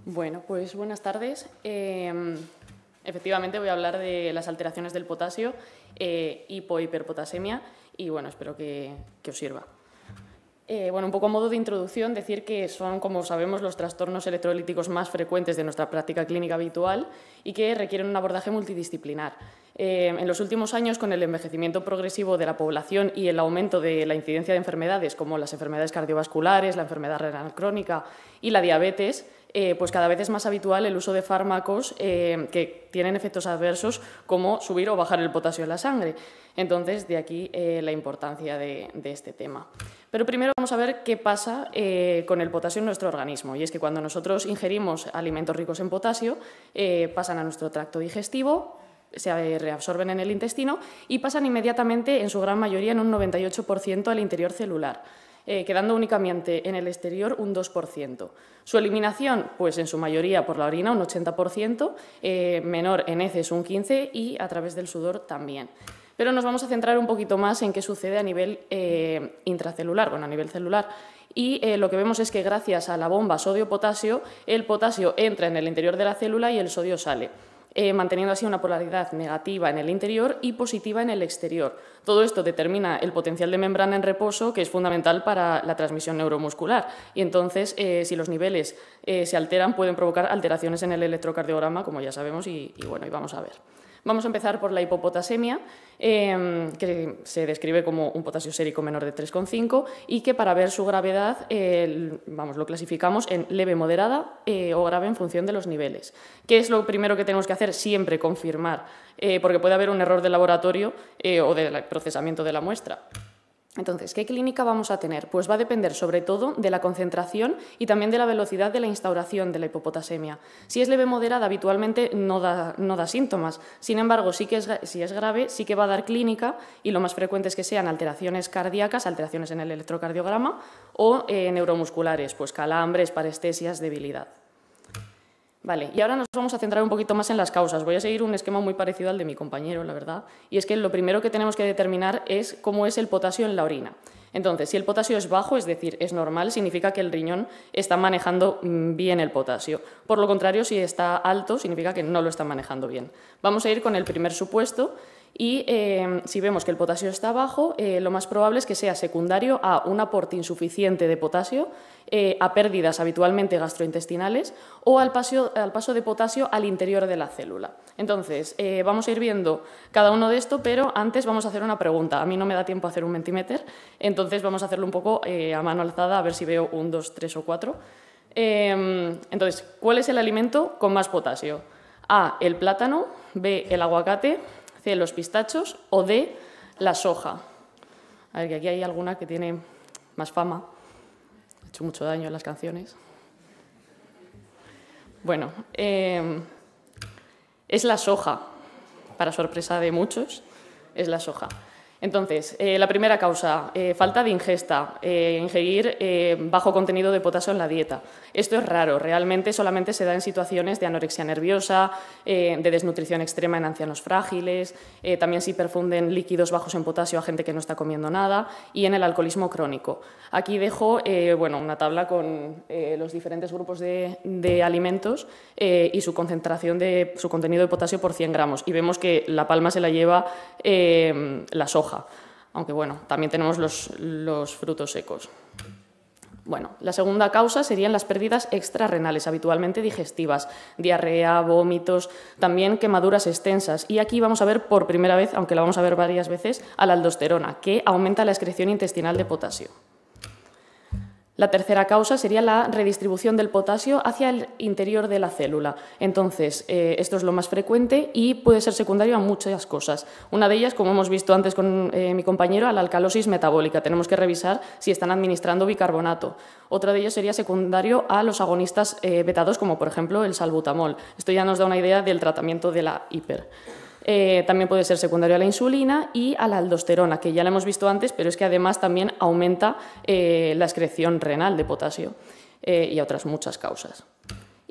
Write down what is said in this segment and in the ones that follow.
Bueno, pues buenas tardes. Efectivamente voy a hablar de las alteraciones del potasio, hipo-hiperpotasemia, y bueno, espero que os sirva. Bueno, un poco a modo de introducción, decir que son, como sabemos, los trastornos electrolíticos más frecuentes de nuestra práctica clínica habitual y que requieren un abordaje multidisciplinar. En los últimos años, con el envejecimiento progresivo de la población y el aumento de la incidencia de enfermedades como las enfermedades cardiovasculares, la enfermedad renal crónica y la diabetes, pues cada vez es más habitual el uso de fármacos que tienen efectos adversos como subir o bajar el potasio en la sangre. Entonces, de aquí la importancia de este tema. Pero primero vamos a ver qué pasa con el potasio en nuestro organismo. Y es que cuando nosotros ingerimos alimentos ricos en potasio, pasan a nuestro tracto digestivo, se reabsorben en el intestino y pasan inmediatamente, en su gran mayoría, en un 98% al interior celular, quedando únicamente en el exterior un 2%. Su eliminación, pues en su mayoría por la orina, un 80%, menor en heces un 15% y a través del sudor también. Pero nos vamos a centrar un poquito más en qué sucede a nivel intracelular, bueno, a nivel celular. Y lo que vemos es que gracias a la bomba sodio-potasio, el potasio entra en el interior de la célula y el sodio sale, manteniendo así una polaridad negativa en el interior y positiva en el exterior. Todo esto determina el potencial de membrana en reposo, que es fundamental para la transmisión neuromuscular. Y entonces, si los niveles se alteran, pueden provocar alteraciones en el electrocardiograma, como ya sabemos, y bueno, y vamos a ver. Vamos a empezar por la hipopotasemia, que se describe como un potasio sérico menor de 3,5 y que para ver su gravedad lo clasificamos en leve, moderada o grave en función de los niveles. ¿Qué es lo primero que tenemos que hacer? Siempre confirmar, porque puede haber un error de laboratorio o del procesamiento de la muestra. Entonces, ¿qué clínica vamos a tener? Pues va a depender sobre todo de la concentración y también de la velocidad de la instauración de la hipopotasemia. Si es leve moderada, habitualmente no da síntomas. Sin embargo, si es grave, sí que va a dar clínica y lo más frecuente es que sean alteraciones cardíacas, alteraciones en el electrocardiograma o neuromusculares, pues calambres, parestesias, debilidad. Vale, y ahora nos vamos a centrar un poquito más en las causas. Voy a seguir un esquema muy parecido al de mi compañero, la verdad, y es que lo primero que tenemos que determinar es cómo es el potasio en la orina. Entonces, si el potasio es bajo, es decir, es normal, significa que el riñón está manejando bien el potasio. Por lo contrario, si está alto, significa que no lo está manejando bien. Vamos a ir con el primer supuesto. Y si vemos que el potasio está bajo, lo más probable es que sea secundario a un aporte insuficiente de potasio, a pérdidas habitualmente gastrointestinales o al paso de potasio al interior de la célula. Entonces, vamos a ir viendo cada uno de esto, pero antes vamos a hacer una pregunta. A mí no me da tiempo a hacer un Mentimeter, entonces vamos a hacerlo un poco a mano alzada, a ver si veo 1, 2, 3 o 4. Entonces, ¿cuál es el alimento con más potasio? A, el plátano, B, el aguacate, C, los pistachos o D, la soja. A ver, que aquí hay alguna que tiene más fama. Ha hecho mucho daño en las canciones. Bueno, es la soja. Para sorpresa de muchos, es la soja. Entonces, la primera causa, falta de ingesta, ingerir bajo contenido de potasio en la dieta. Esto es raro, realmente solamente se da en situaciones de anorexia nerviosa, de desnutrición extrema en ancianos frágiles, también si perfunden líquidos bajos en potasio a gente que no está comiendo nada y en el alcoholismo crónico. Aquí dejo una tabla con los diferentes grupos de alimentos y su concentración su contenido de potasio por 100 gramos y vemos que la palma se la lleva la soja. Aunque bueno, también tenemos los frutos secos. Bueno, la segunda causa serían las pérdidas extrarrenales, habitualmente digestivas, diarrea, vómitos, también quemaduras extensas. Y aquí vamos a ver por primera vez, aunque la vamos a ver varias veces, a la aldosterona, que aumenta la excreción intestinal de potasio. La tercera causa sería la redistribución del potasio hacia el interior de la célula. Entonces, esto es lo más frecuente y puede ser secundario a muchas cosas. Una de ellas, como hemos visto antes con mi compañero, a la alcalosis metabólica. Tenemos que revisar si están administrando bicarbonato. Otra de ellas sería secundario a los agonistas beta-2, como por ejemplo el salbutamol. Esto ya nos da una idea del tratamiento de la hiper. También puede ser secundario a la insulina y a la aldosterona, que ya la hemos visto antes, pero es que además también aumenta la excreción renal de potasio y a otras muchas causas.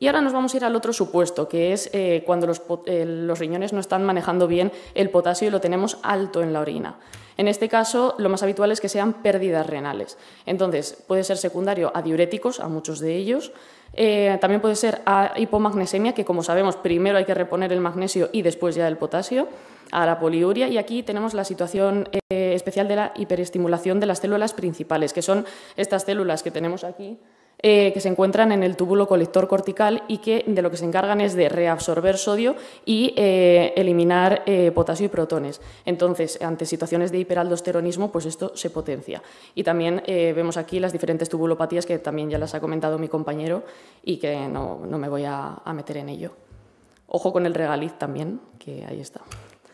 Y ahora nos vamos a ir al otro supuesto, que es cuando los riñones no están manejando bien el potasio y lo tenemos alto en la orina. En este caso, lo más habitual es que sean pérdidas renales. Entonces, puede ser secundario a diuréticos, a muchos de ellos. También puede ser a hipomagnesemia, que como sabemos, primero hay que reponer el magnesio y después ya el potasio, a la poliuria. Y aquí tenemos la situación especial de la hiperestimulación de las células principales, que son estas células que tenemos aquí, que se encuentran en el túbulo colector cortical y que de lo que se encargan es de reabsorber sodio y eliminar potasio y protones. Entonces, ante situaciones de hiperaldosteronismo, pues esto se potencia. Y también vemos aquí las diferentes tubulopatías que también ya las ha comentado mi compañero y que no me voy a meter en ello. Ojo con el regaliz también, que ahí está.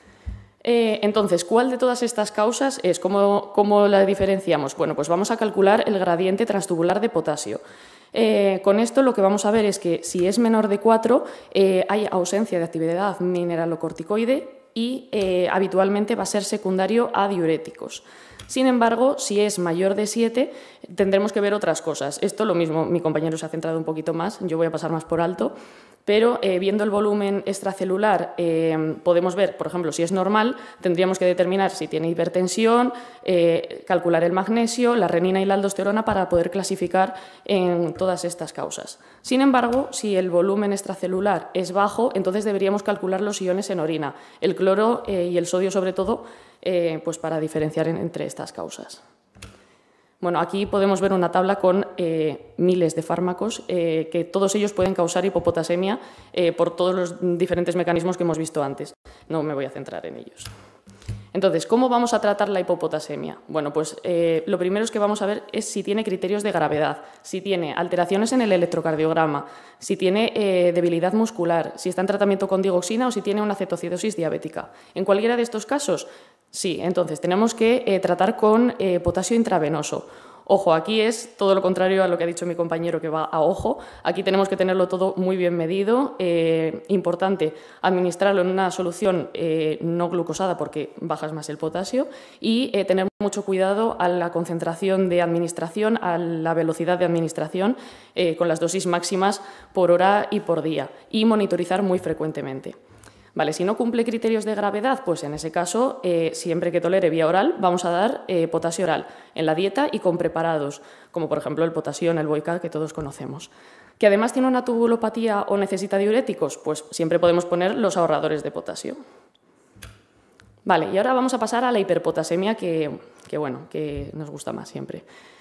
Entonces, ¿cuál de todas estas causas es? ¿Cómo la diferenciamos? Bueno, pues vamos a calcular el gradiente transtubular de potasio. Con esto lo que vamos a ver es que si es menor de 4 hay ausencia de actividad mineralocorticoide y habitualmente va a ser secundario a diuréticos. Sin embargo, si es mayor de 7 tendremos que ver otras cosas. Esto lo mismo, mi compañero se ha centrado un poquito más, yo voy a pasar más por alto. Pero viendo el volumen extracelular podemos ver, por ejemplo, si es normal, tendríamos que determinar si tiene hipertensión, calcular el magnesio, la renina y la aldosterona para poder clasificar en todas estas causas. Sin embargo, si el volumen extracelular es bajo, entonces deberíamos calcular los iones en orina, el cloro y el sodio sobre todo, pues para diferenciar entre estas causas. Bueno, aquí podemos ver una tabla con miles de fármacos que todos ellos pueden causar hipopotasemia por todos los diferentes mecanismos que hemos visto antes. No me voy a centrar en ellos. Entonces, ¿cómo vamos a tratar la hipopotasemia? Bueno, pues lo primero es que vamos a ver es si tiene criterios de gravedad, si tiene alteraciones en el electrocardiograma, si tiene debilidad muscular, si está en tratamiento con digoxina o si tiene una cetoacidosis diabética. En cualquiera de estos casos, sí. Entonces, tenemos que tratar con potasio intravenoso. Ojo, aquí es todo lo contrario a lo que ha dicho mi compañero, que va a ojo. Aquí tenemos que tenerlo todo muy bien medido. Importante administrarlo en una solución no glucosada porque bajas más el potasio y tener mucho cuidado a la concentración de administración, a la velocidad de administración con las dosis máximas por hora y por día y monitorizar muy frecuentemente. Vale, si no cumple criterios de gravedad, pues en ese caso, siempre que tolere vía oral, vamos a dar potasio oral en la dieta y con preparados, como por ejemplo el potasio en el Boicat que todos conocemos. ¿Que además tiene una tubulopatía o necesita diuréticos? Pues siempre podemos poner los ahorradores de potasio. Vale, y ahora vamos a pasar a la hiperpotasemia que nos gusta más siempre.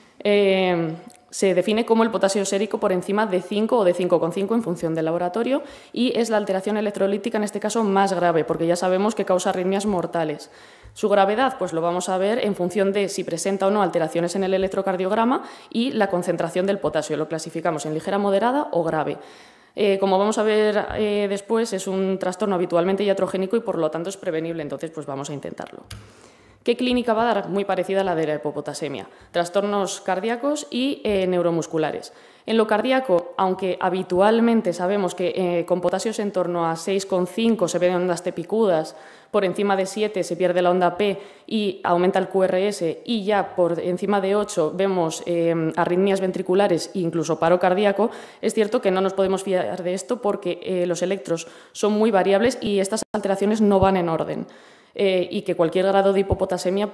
Se define como el potasio sérico por encima de 5 o de 5,5 en función del laboratorio y es la alteración electrolítica en este caso más grave porque ya sabemos que causa arritmias mortales. Su gravedad pues lo vamos a ver en función de si presenta o no alteraciones en el electrocardiograma y la concentración del potasio. Lo clasificamos en ligera, moderada o grave. Como vamos a ver después, es un trastorno habitualmente iatrogénico y por lo tanto es prevenible, entonces pues vamos a intentarlo. ¿Qué clínica va a dar? Muy parecida a la de la hipopotasemia. Trastornos cardíacos y neuromusculares. En lo cardíaco, aunque habitualmente sabemos que con potasios en torno a 6,5 se ven ondas T picudas, por encima de 7 se pierde la onda P y aumenta el QRS y ya por encima de 8 vemos arritmias ventriculares e incluso paro cardíaco, es cierto que no nos podemos fiar de esto porque los electros son muy variables y estas alteraciones no van en orden. Y que cualquier grado de hiperpotasemia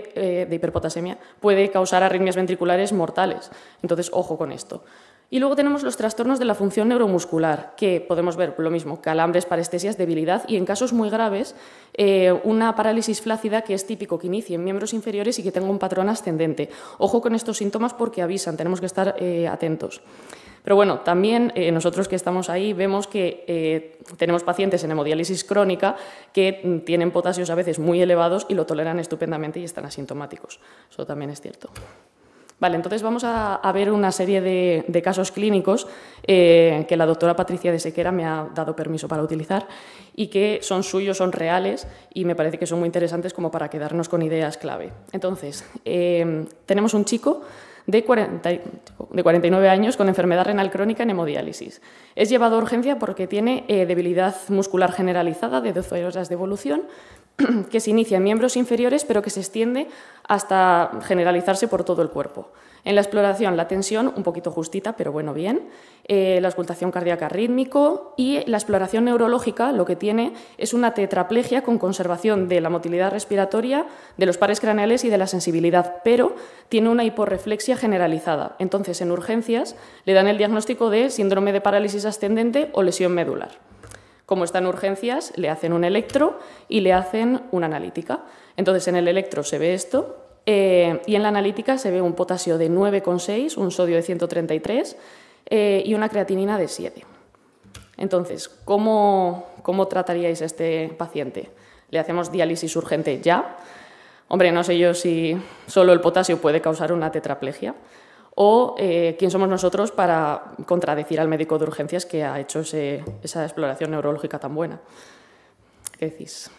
puede causar arritmias ventriculares mortales. Entonces, ojo con esto. Y luego tenemos los trastornos de la función neuromuscular, que podemos ver lo mismo, calambres, parestesias, debilidad y en casos muy graves una parálisis flácida que es típico que inicie en miembros inferiores y que tenga un patrón ascendente. Ojo con estos síntomas porque avisan, tenemos que estar atentos. Pero bueno, también nosotros que estamos ahí vemos que tenemos pacientes en hemodiálisis crónica que tienen potasios a veces muy elevados y lo toleran estupendamente y están asintomáticos. Eso también es cierto. Vale, entonces vamos a ver una serie de casos clínicos que la doctora Patricia de Sequera me ha dado permiso para utilizar y que son suyos, son reales y me parece que son muy interesantes como para quedarnos con ideas clave. Entonces, tenemos un chico de 49 años con enfermedad renal crónica en hemodiálisis. Es llevado a urgencia porque tiene debilidad muscular generalizada de 12 horas de evolución, que se inicia en miembros inferiores, pero que se extiende hasta generalizarse por todo el cuerpo. En la exploración, la tensión, un poquito justita, pero bueno, bien. La auscultación cardíaca rítmico y la exploración neurológica lo que tiene es una tetraplegia con conservación de la motilidad respiratoria, de los pares craneales y de la sensibilidad, pero tiene una hiporreflexia generalizada. Entonces, en urgencias le dan el diagnóstico de síndrome de parálisis ascendente o lesión medular. Como está en urgencias, le hacen un electro y le hacen una analítica. Entonces, en el electro se ve esto y en la analítica se ve un potasio de 9,6, un sodio de 133 y una creatinina de 7. Entonces, ¿cómo trataríais a este paciente? ¿Le hacemos diálisis urgente ya? Hombre, no sé yo si solo el potasio puede causar una tetraplegia. O quién somos nosotros para contradecir al médico de urgencias que ha hecho esa exploración neurológica tan buena. ¿Qué decís?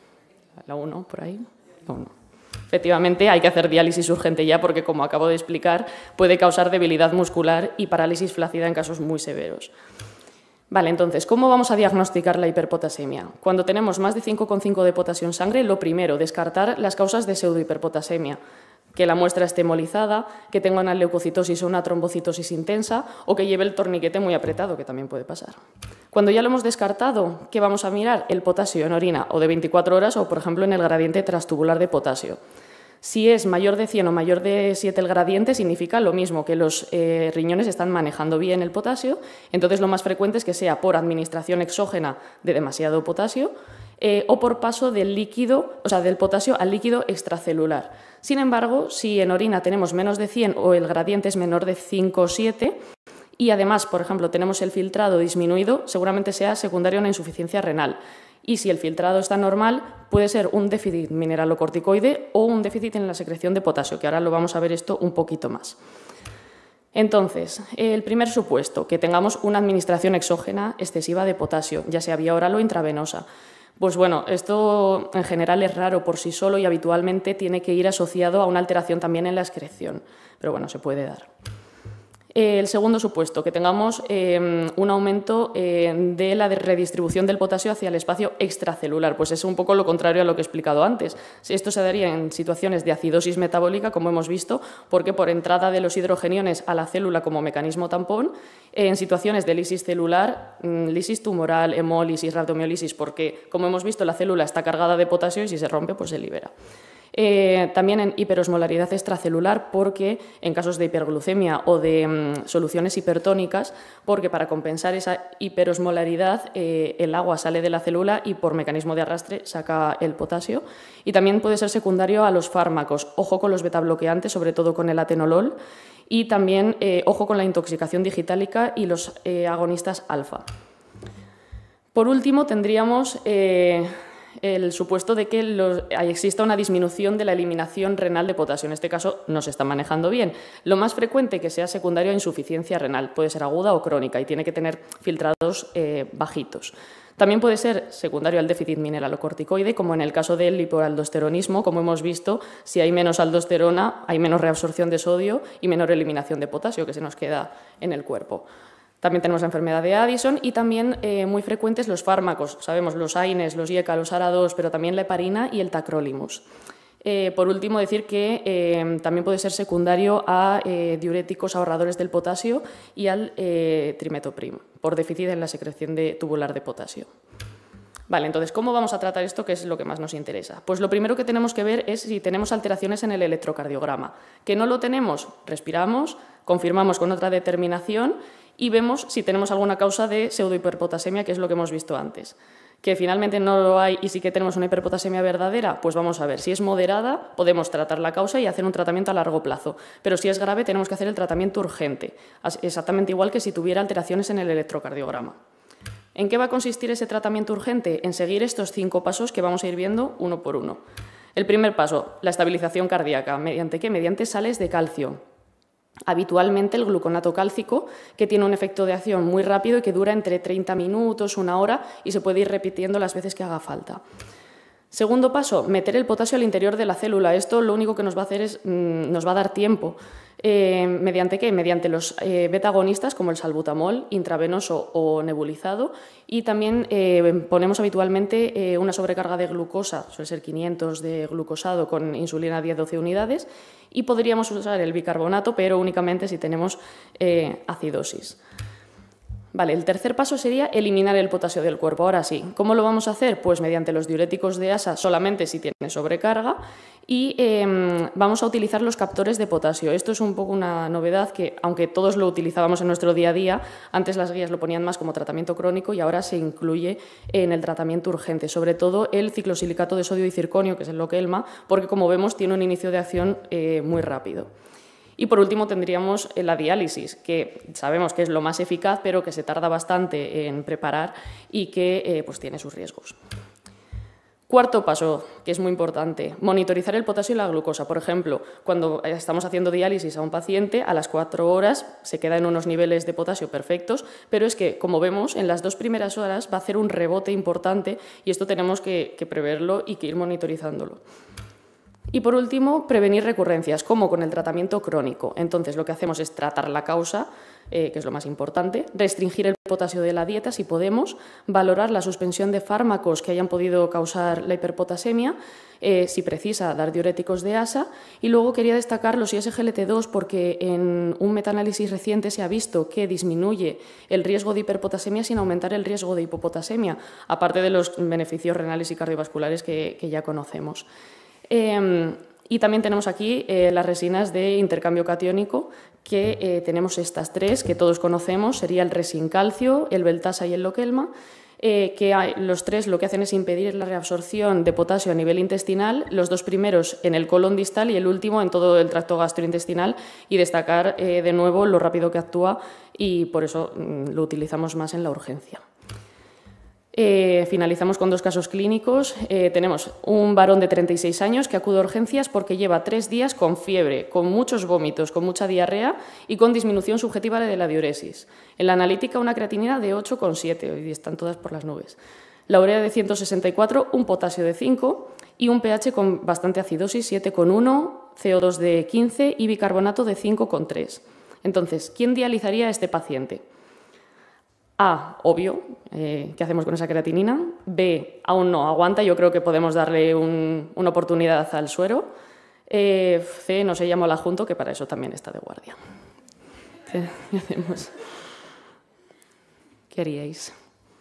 ¿La 1 por ahí? La 1. Efectivamente, hay que hacer diálisis urgente ya porque, como acabo de explicar, puede causar debilidad muscular y parálisis flácida en casos muy severos. Vale, entonces, ¿cómo vamos a diagnosticar la hiperpotasemia? Cuando tenemos más de 5,5 de potasio en sangre, lo primero, descartar las causas de pseudohiperpotasemia, que la muestra esté hemolizada, que tenga una leucocitosis o una trombocitosis intensa o que lleve el torniquete muy apretado, que también puede pasar. Cuando ya lo hemos descartado, ¿qué vamos a mirar? El potasio en orina o de 24 horas o, por ejemplo, en el gradiente transtubular de potasio. Si es mayor de 100 o mayor de 7 el gradiente, significa lo mismo, que los riñones están manejando bien el potasio. Entonces, lo más frecuente es que sea por administración exógena de demasiado potasio o por paso del líquido, o sea, del potasio al líquido extracelular. Sin embargo, si en orina tenemos menos de 100 o el gradiente es menor de 5 o 7 y además, por ejemplo, tenemos el filtrado disminuido, seguramente sea secundario a una insuficiencia renal. Y si el filtrado está normal, puede ser un déficit mineralocorticoide o un déficit en la secreción de potasio, que ahora lo vamos a ver esto un poquito más. Entonces, el primer supuesto, que tengamos una administración exógena excesiva de potasio, ya sea vía oral o intravenosa. Pues bueno, esto en general es raro por sí solo y habitualmente tiene que ir asociado a una alteración también en la excreción, pero bueno, se puede dar. El segundo supuesto, que tengamos un aumento de la redistribución del potasio hacia el espacio extracelular, pues es un poco lo contrario a lo que he explicado antes. Esto se daría en situaciones de acidosis metabólica, como hemos visto, porque por entrada de los hidrogeniones a la célula como mecanismo tampón, en situaciones de lisis celular, lisis tumoral, hemólisis, rhabdomiólisis, porque, como hemos visto, la célula está cargada de potasio y si se rompe, pues se libera. También en hiperosmolaridad extracelular, porque en casos de hiperglucemia o de soluciones hipertónicas, porque para compensar esa hiperosmolaridad el agua sale de la célula y por mecanismo de arrastre saca el potasio. Y también puede ser secundario a los fármacos. Ojo con los betabloqueantes, sobre todo con el atenolol, y también ojo con la intoxicación digitálica y los agonistas alfa. Por último, tendríamos el supuesto de que exista una disminución de la eliminación renal de potasio. En este caso no se está manejando bien. Lo más frecuente que sea secundario a insuficiencia renal, puede ser aguda o crónica y tiene que tener filtrados bajitos. También puede ser secundario al déficit mineralocorticoide, como en el caso del hipoaldosteronismo, como hemos visto, si hay menos aldosterona, hay menos reabsorción de sodio y menor eliminación de potasio que se nos queda en el cuerpo. También tenemos la enfermedad de Addison y también muy frecuentes los fármacos. Sabemos los AINES, los IECA, los ARA2, pero también la heparina y el tacrolimus. Por último, decir que también puede ser secundario a diuréticos ahorradores del potasio y al trimetoprim, por déficit en la secreción tubular de potasio. Vale, entonces, ¿cómo vamos a tratar esto, que es lo que más nos interesa? Pues lo primero que tenemos que ver es si tenemos alteraciones en el electrocardiograma. ¿Que no lo tenemos? Respiramos, confirmamos con otra determinación y vemos si tenemos alguna causa de pseudohiperpotasemia, que es lo que hemos visto antes. Que finalmente no lo hay y sí que tenemos una hiperpotasemia verdadera, pues vamos a ver. Si es moderada, podemos tratar la causa y hacer un tratamiento a largo plazo. Pero si es grave, tenemos que hacer el tratamiento urgente, exactamente igual que si tuviera alteraciones en el electrocardiograma. ¿En qué va a consistir ese tratamiento urgente? En seguir estos 5 pasos que vamos a ir viendo uno por uno. El primer paso, la estabilización cardíaca. ¿Mediante qué? Mediante sales de calcio. Habitualmente el gluconato cálcico, que tiene un efecto de acción muy rápido y que dura entre 30 minutos, 1 hora y se puede ir repitiendo las veces que haga falta. Segundo paso, meter el potasio al interior de la célula. Esto lo único que nos va a hacer es, nos va a dar tiempo. ¿Mediante qué? Mediante los beta-agonistas como el salbutamol, intravenoso o nebulizado, y también ponemos habitualmente una sobrecarga de glucosa, suele ser 500 de glucosado con insulina 10-12 unidades, y podríamos usar el bicarbonato, pero únicamente si tenemos acidosis. Vale, el tercer paso sería eliminar el potasio del cuerpo. Ahora sí, ¿cómo lo vamos a hacer? Pues mediante los diuréticos de ASA solamente si tiene sobrecarga y vamos a utilizar los captores de potasio. Esto es un poco una novedad que, aunque todos lo utilizábamos en nuestro día a día, antes las guías lo ponían más como tratamiento crónico y ahora se incluye en el tratamiento urgente, sobre todo el ciclosilicato de sodio y circonio, que es el Lokelma, porque como vemos tiene un inicio de acción muy rápido. Y por último tendríamos la diálisis, que sabemos que es lo más eficaz, pero que se tarda bastante en preparar y que pues tiene sus riesgos. Cuarto paso, que es muy importante, monitorizar el potasio y la glucosa. Por ejemplo, cuando estamos haciendo diálisis a un paciente, a las 4 horas se queda en unos niveles de potasio perfectos, pero es que, como vemos, en las 2 primeras horas va a hacer un rebote importante y esto tenemos que preverlo y que ir monitorizándolo. Y por último, prevenir recurrencias, como con el tratamiento crónico. Entonces, lo que hacemos es tratar la causa, que es lo más importante, restringir el potasio de la dieta si podemos, valorar la suspensión de fármacos que hayan podido causar la hiperpotasemia, si precisa, dar diuréticos de ASA. Y luego quería destacar los ISGLT2 porque en un metaanálisis reciente se ha visto que disminuye el riesgo de hiperpotasemia sin aumentar el riesgo de hipopotasemia, aparte de los beneficios renales y cardiovasculares que ya conocemos. Y también tenemos aquí las resinas de intercambio catiónico, que tenemos estas 3 que todos conocemos, sería el resincalcio, el Veltasa y el Lokelma, que los 3 lo que hacen es impedir la reabsorción de potasio a nivel intestinal, los 2 primeros en el colon distal y el último en todo el tracto gastrointestinal, y destacar de nuevo lo rápido que actúa y por eso lo utilizamos más en la urgencia. Finalizamos con 2 casos clínicos. Tenemos un varón de 36 años que acude a urgencias porque lleva 3 días con fiebre, con muchos vómitos, con mucha diarrea y con disminución subjetiva de la diuresis. En la analítica una creatinina de 8,7 y están todas por las nubes. La urea de 164, un potasio de 5 y un pH con bastante acidosis, 7,1, CO2 de 15 y bicarbonato de 5,3. Entonces, ¿quién dializaría a este paciente? A, obvio, ¿qué hacemos con esa creatinina? B, aún no aguanta, yo creo que podemos darle una oportunidad al suero. C, no se llama al adjunto, que para eso también está de guardia. ¿Qué hacemos? ¿Qué haríais?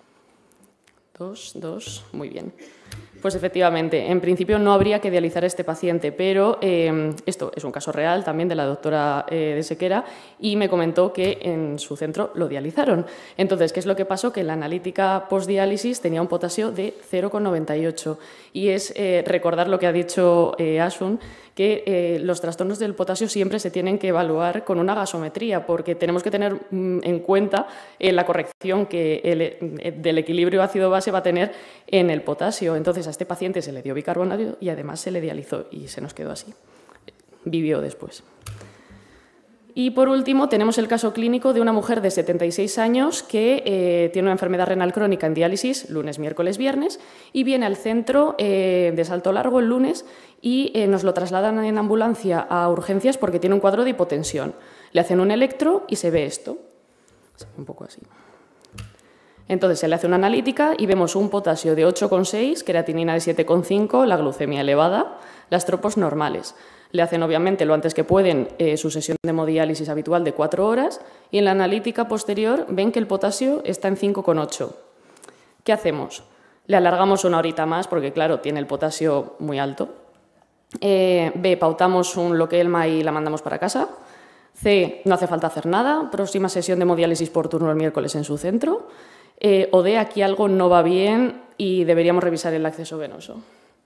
2, muy bien. Pues efectivamente, en principio no habría que dializar a este paciente, pero esto es un caso real también de la doctora de Sequera y me comentó que en su centro lo dializaron. Entonces, ¿qué es lo que pasó? Que en la analítica postdiálisis tenía un potasio de 0,98 y es recordar lo que ha dicho Asun, que los trastornos del potasio siempre se tienen que evaluar con una gasometría porque tenemos que tener en cuenta la corrección que del equilibrio ácido-base va a tener en el potasio. Entonces, a este paciente se le dio bicarbonato y además se le dializó y se nos quedó así. Vivió después. Y por último, tenemos el caso clínico de una mujer de 76 años que tiene una enfermedad renal crónica en diálisis lunes, miércoles, viernes y viene al centro de Salto Largo el lunes y nos lo trasladan en ambulancia a urgencias porque tiene un cuadro de hipotensión. Le hacen un electro y se ve esto. Un poco así. Entonces se le hace una analítica y vemos un potasio de 8,6, creatinina de 7,5, la glucemia elevada, las tropos normales. Le hacen obviamente lo antes que pueden su sesión de hemodiálisis habitual de 4 horas y en la analítica posterior ven que el potasio está en 5,8. ¿Qué hacemos? Le alargamos una horita más porque claro, tiene el potasio muy alto. B, pautamos un Lokelma y la mandamos para casa. C, no hace falta hacer nada, próxima sesión de hemodiálisis por turno el miércoles en su centro. O D, aquí algo no va bien y deberíamos revisar el acceso venoso.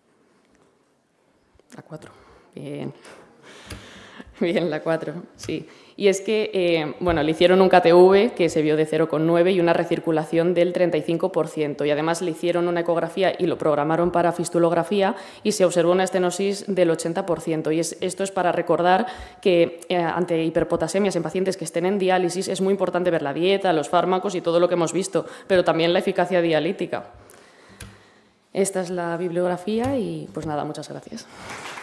La 4. Bien. Bien, la 4, sí. Y es que, bueno, le hicieron un KTV que se vio de 0,9 y una recirculación del 35%. Y además le hicieron una ecografía y lo programaron para fistulografía y se observó una estenosis del 80%. Y esto es para recordar que ante hiperpotasemias en pacientes que estén en diálisis es muy importante ver la dieta, los fármacos y todo lo que hemos visto, pero también la eficacia dialítica. Esta es la bibliografía y pues nada, muchas gracias.